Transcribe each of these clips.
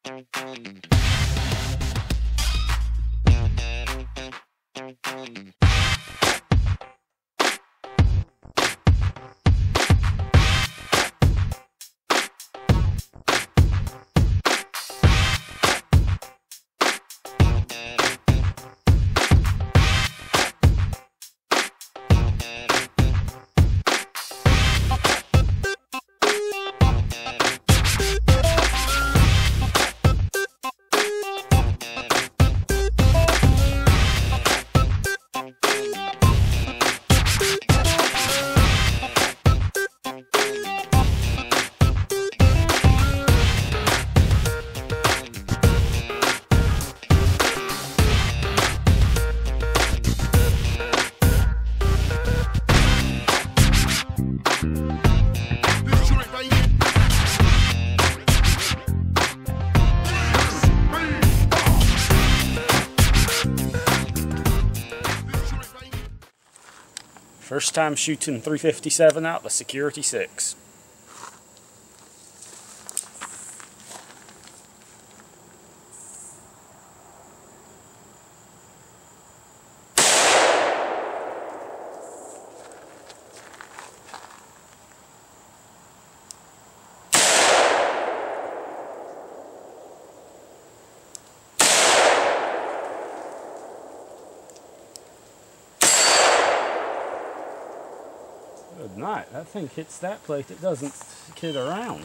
First time shooting 357 out the Security 6. Good night. That thing hits that plate, it doesn't kid around.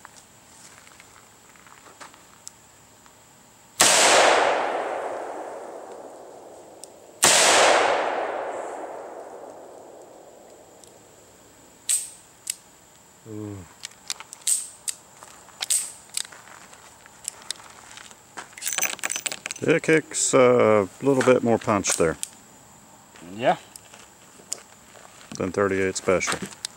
Ooh. It kicks a little bit more punch there. Yeah. Than 38 Special.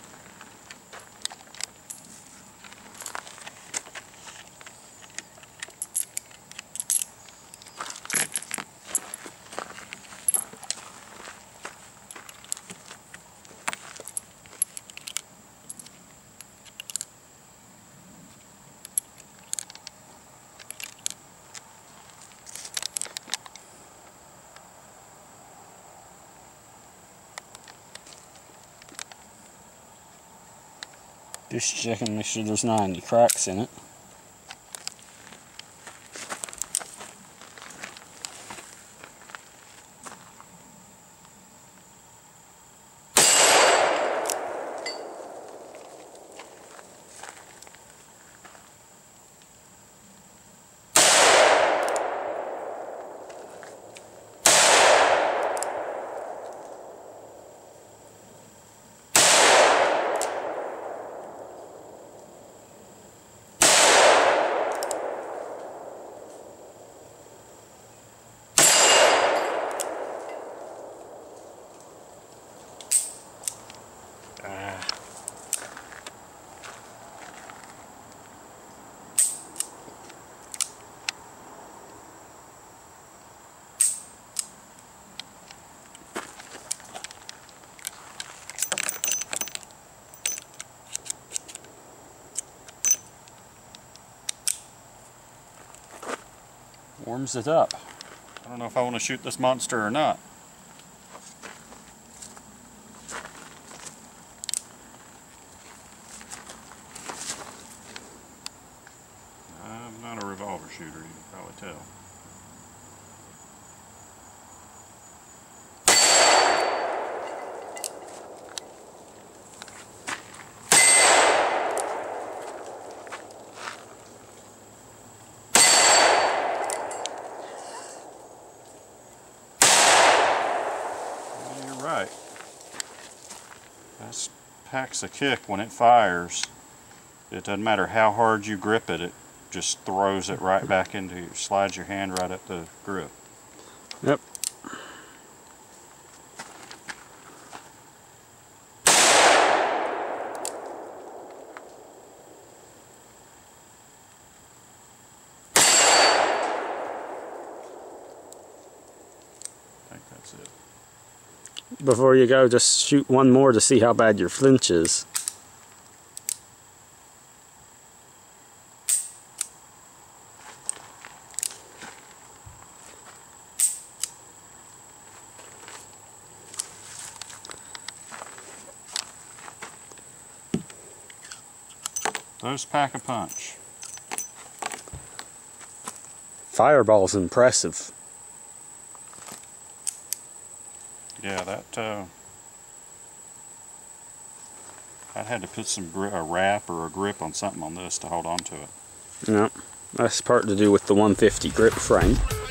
Just checking, make sure there's not any cracks in it. Warms it up. I don't know if I want to shoot this monster or not. I'm not a revolver shooter, you can probably tell. Right. That packs a kick when it fires. It doesn't matter how hard you grip it, it just throws it right back into you, slides your hand right up the grip. Yep. I think that's it. Before you go, just shoot one more to see how bad your flinch is. Those pack a punch. Fireball's impressive. Yeah, that I'd had to put a wrap or a grip on something on this to hold on to it. Yeah, that's part to do with the 150 grip frame.